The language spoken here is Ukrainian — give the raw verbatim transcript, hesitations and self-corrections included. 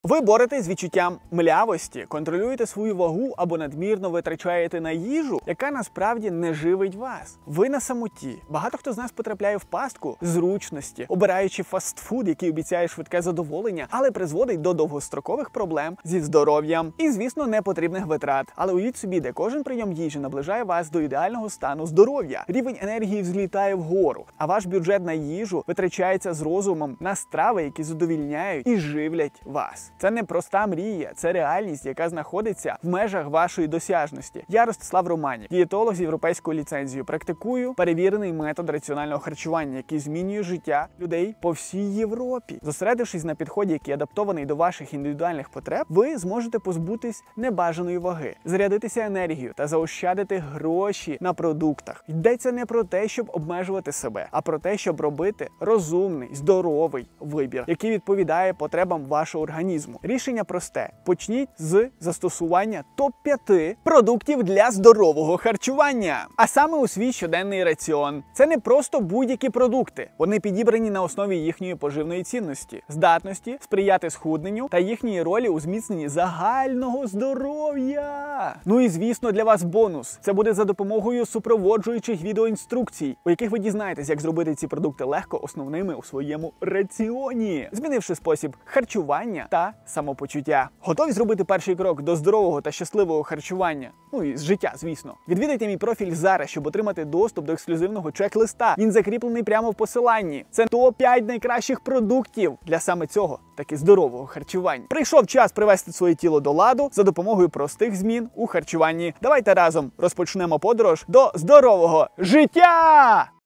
Ви боретесь з відчуттям млявості, контролюєте свою вагу або надмірно витрачаєте на їжу, яка насправді не живить вас. Ви на самоті. Багато хто з нас потрапляє в пастку зручності, обираючи фастфуд, який обіцяє швидке задоволення, але призводить до довгострокових проблем зі здоров'ям і, звісно, непотрібних витрат. Але уявіть собі, де кожен прийом їжі наближає вас до ідеального стану здоров'я. Рівень енергії взлітає вгору, а ваш бюджет на їжу витрачається з розумом на страви, які задовільняють і живлять вас. Це не проста мрія, це реальність, яка знаходиться в межах вашої досяжності. Я Ростислав Романів, дієтолог з європейською ліцензією, практикую перевірений метод раціонального харчування, який змінює життя людей по всій Європі. Зосередившись на підході, який адаптований до ваших індивідуальних потреб, ви зможете позбутись небажаної ваги, зарядитися енергією та заощадити гроші на продуктах. Йдеться не про те, щоб обмежувати себе, а про те, щоб робити розумний, здоровий вибір, який відповідає потребам вашого організму. Рішення просте. Почніть з застосування топ п'яти продуктів для здорового харчування. А саме у свій щоденний раціон. Це не просто будь-які продукти. Вони підібрані на основі їхньої поживної цінності, здатності сприяти схудненню та їхньої ролі у зміцненні загального здоров'я. Ну і звісно, для вас бонус. Це буде за допомогою супроводжуючих відеоінструкцій, у яких ви дізнаєтесь, як зробити ці продукти легко основними у своєму раціоні, змінивши спосіб харчування та самопочуття. Готові зробити перший крок до здорового та щасливого харчування? Ну і з життя, звісно. Відвідайте мій профіль зараз, щоб отримати доступ до ексклюзивного чек-листа. Він закріплений прямо в посиланні. Це топ п'ять найкращих продуктів для саме цього, таки здорового харчування. Прийшов час привести своє тіло до ладу за допомогою простих змін у харчуванні. Давайте разом розпочнемо подорож до здорового життя!